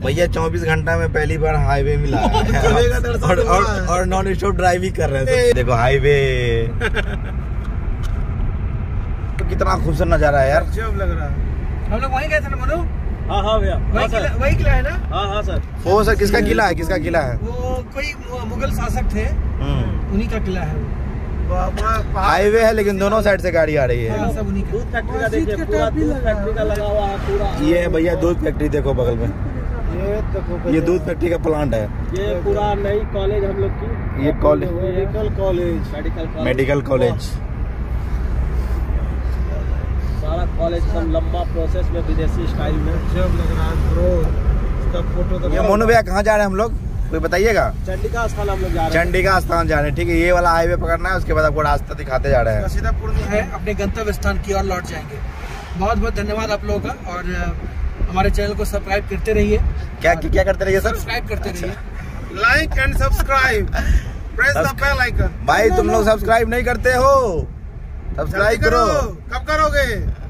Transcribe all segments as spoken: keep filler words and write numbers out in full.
भैया चौबीस घंटा में पहली बार हाईवे मिला है और, और, और नॉन स्टॉप ड्राइव ही कर रहे हैं। देखो हाईवे तो कितना खूबसूरत नजारा है यार। जब लग रहा है। हम लोग वहीं गए थे ना मनु? हाँ हाँ भैया वही किला, वही किला है ना? हाँ हाँ सर। वो सर किसका किला है? किसका किला है? वो कोई मुगल शासक थे, उन्हीं का किला है। हाईवे है लेकिन दोनों साइड से गाड़ी आ रही है। हाँ, सब उन्हीं का। दूध फैक्ट्री का देखिए, पूरा दूध फैक्ट्री का लगा हुआ है पूरा। ये है भैया दूध फैक्ट्री, देखो बगल में ये देखो, ये दूध फैक्ट्री का प्लांट है। ये पूरा नई कॉलेज हम लोग की, ये college medical college, medical college, medical college सारा कॉलेज सब लंबा प्रोसेस में विदेशी स्टाइल में। जब लग रहा है ब्रो, इसका फोटो तो। ये मोनू भैया कहाँ जा रहे हैं हम लोग, कोई बताइएगा? चंडिका स्थान हम लोग जा रहे हैं। चंडिका स्थान जा रहे हैं, ठीक है। ये वाला हाईवे पकड़ना है, उसके बाद आपको रास्ता दिखाते जा रहे हैं। सीतापुर में है, अपने गंतव्य स्थान की ओर लौट जाएंगे। बहुत बहुत धन्यवाद आप लोगों का, और हमारे चैनल को सब्सक्राइब करते रहिए। क्या क्या करते रहिए सर? सब्सक्राइब करते रहिए, like and subscribe, press the bell icon. भाई तुम लोग सब्सक्राइब नहीं करते हो, सब्सक्राइब करो। कब करोगे?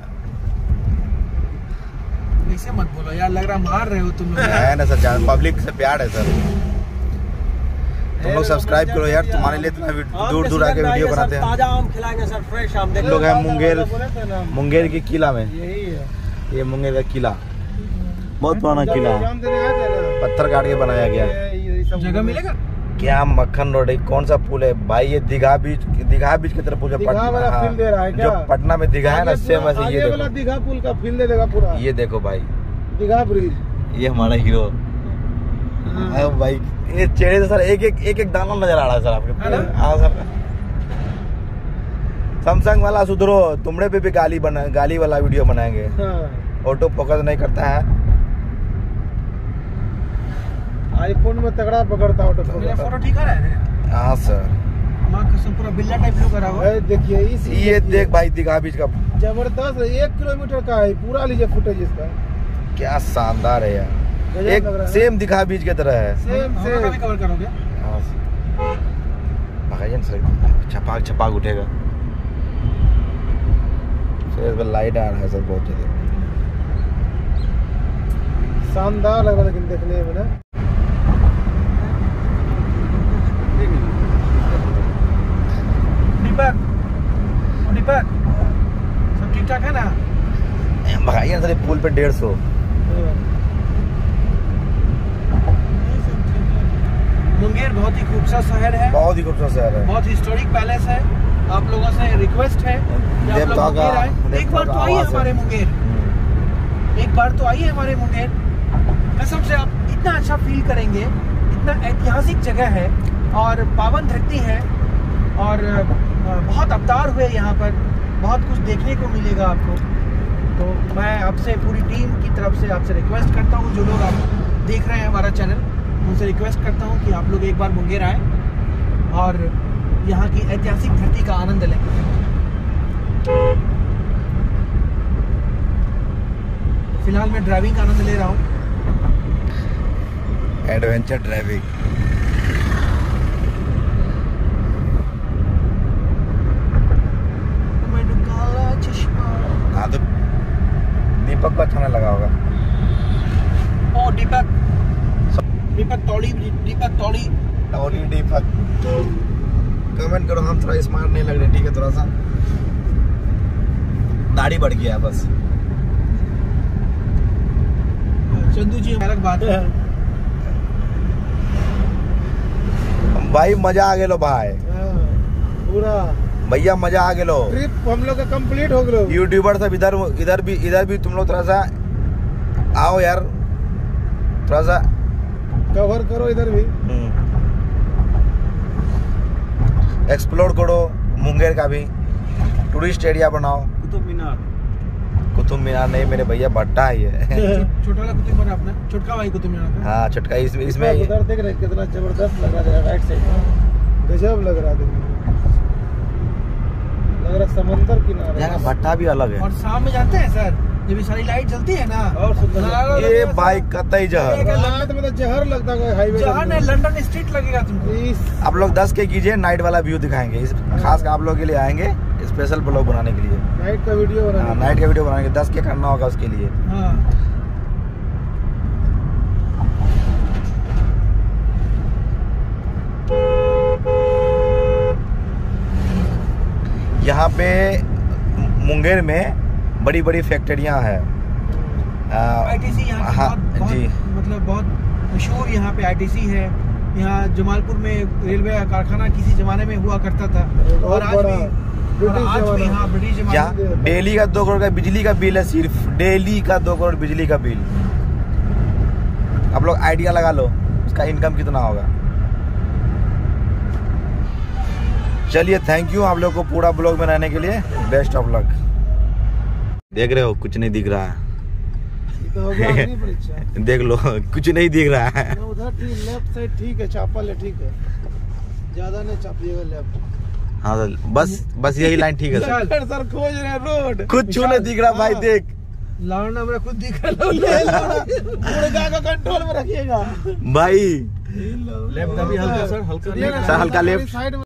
ऐसे मत बोलो यार, लग रहा मार रहे हो तुम लोग। है ना सर, पब्लिक से प्यार है सर। तुम लोग सब्सक्राइब करो यार, तुम्हारे लिए इतना दूर दूर आके वीडियो बनाते हैं। ताजा आम खिलाएंगे सर, फ्रेश आम। हम लोग हैं मुंगेर, मुंगेर की किला में। यही है, ये मुंगेर का किला बहुत पुराना किला है, पत्थर काट के बनाया गया। जगह मिलेगा क्या मक्खन रोड है? कौन सा पुल है भाई? ये दीघा बीच, दीघा बीच की तरफ पुल है। पटना जो पटना में दीघा है ना, सेम वैसे ये देखो दीघा पुल का फील दे देगा पूरा। ये देखो भाई, दीघा ब्रिज, ये हमारा हीरो भाई। ये चेहरे से सर एक एक एक एक दाना नजर आ रहा है सर आपके। हाँ सर, सैमसंग वाला सुधरो, तुमने पे भी गाली बना, गाली वाला वीडियो बनाएंगे। ऑटो फोकस नहीं करता है, आईफोन में तगड़ा पकड़ता ऑटो फोकस। मेरा फोटो ठीक आ रहा है? हाँ सर, मां कसम पूरा बिल्ला टाइप लुक करा हुआ है। देखिए इस ये देख भाई, दीघा बीच का जबरदस्त, एक किलोमीटर का है पूरा। लीजिए फुटेज इसका, क्या शानदार है यार। एक सेम दीघा बीच की तरह है। सेम सेम भी कवर करोगे? हाँ सर, छपाक छपाक उठेगा सर। इस पर लाइट आ रहा है सर, बहुत ज्यादा शानदार लग रहा है लेकिन देखने में ना। दीपक, दीपक सब ठीक ठाक है ना? भाई सर पुल पे डेढ़ सौ। मुंगेर बहुत ही खूबसूरत शहर है, बहुत ही खूबसूरत शहर है, बहुत हिस्टोरिक पैलेस है। आप लोगों से रिक्वेस्ट है कि आप लोग मुंगेर आए, एक बार तो आइए हमारे मुंगेर, एक बार तो आइए हमारे मुंगेर। कसम से आप इतना अच्छा फील करेंगे, इतना ऐतिहासिक जगह है और पावन धरती है, और बहुत अवतार हुए यहाँ पर, बहुत कुछ देखने को मिलेगा आपको। तो मैं आपसे पूरी टीम की तरफ से आपसे रिक्वेस्ट करता हूँ, जो लोग आप देख रहे हैं हमारा चैनल, उनसे रिक्वेस्ट करता हूँ कि आप लोग एक बार मुंगेर आए और यहाँ की ऐतिहासिक धरती का आनंद लें। फिलहाल मैं ड्राइविंग का आनंद ले रहा हूँ, एडवेंचर ड्राइविंग। हाँ तो दीपक को अच्छा लगा होगा। ओ दीपक, दीपक तौड़ी, दीपक तौड़ी तौड़ी दीपक। कमेंट करो, हम थोड़ा स्मार्ट नहीं लग रहे, ठीक है? थोड़ा सा दाढ़ी बढ़ गया बस। चंदू जी अलग बात है भाई, मजा आ गेलो भाई, पूरा भैया मजा आ गेलो। ट्रिप हम लोग का कंप्लीट हो गया। यूट्यूबर सब इधर इधर भी इधर भी तुम लोग थोड़ा सा आओ यार, थोड़ा सा कवर करो इधर भी, एक्सप्लोर करो मुंगेर का भी, टूरिस्ट एरिया बनाओ। कुतुब मीनार, कुतुब मीनार नहीं मेरे भैया, भट्टा ही है। छोटा वाला कुतुब मीनार अपना, छोटका भाई कुतुब मीनार। हाँ छोटका, इसमें इसमें उधर देख रहे कितना जबरदस्त लग रहा है, राइट साइड गजब लग रहा है, लग रहा समंदर किनारे। यहाँ का भट्टा भी अलग है। और शाम में जाते हैं सर, जब ये सारी लाइट जलती है ना, और ये बाइक कतई जहर, मतलब जहर लगता है हाईवे जहर नहीं, लंदन स्ट्रीट लगेगा तुमको। आप लोग दस के कीजिए, नाइट वाला व्यू दिखाएंगे, इस खास आप लोग के लिए आएंगे, स्पेशल ब्लॉग बनाने के लिए, नाइट का वीडियो बनाएंगे। नाइट का वीडियो बनाएंगे, दस के करना होगा उसके लिए। हाँ। यहाँ पे मुंगेर में बड़ी बड़ी फैक्ट्रियाँ हैं। आईटीसी यहाँ हाँ बहुत, बहुत, जी मतलब बहुत मशहूर यहाँ पे आईटीसी है। यहाँ जमालपुर में रेलवे का कारखाना किसी जमाने में हुआ करता था और आज भी और आज भी यहाँ ब्रिटिश जमाने। डेली का दो करोड़ का बिजली का बिल है, सिर्फ डेली का दो करोड़ बिजली का बिल। आप लोग आइडिया लगा लो उसका इनकम कितना होगा। चलिए थैंक यू आप लोग को पूरा ब्लॉग में रहने के लिए, बेस्ट ऑफ लक। देख रहे हो कुछ नहीं दिख रहा है देख लो कुछ नहीं दिख रहा है। उधर ठीक लेफ्ट साइड ठीक है, चापल है ठीक है, ज्यादा नहीं चापिएगा लेफ्ट। हाँ सर बस बस यही लाइन ठीक है सर। सर खोज रहे रोड, कुछ क्यों नहीं दिख रहा भाई, देख लाना मेरा खुद दिख रहा का कंट्रोल में रखिएगा भाई। लेफ्ट अभी हल्का सर हल्का सर हल्का लेफ्ट।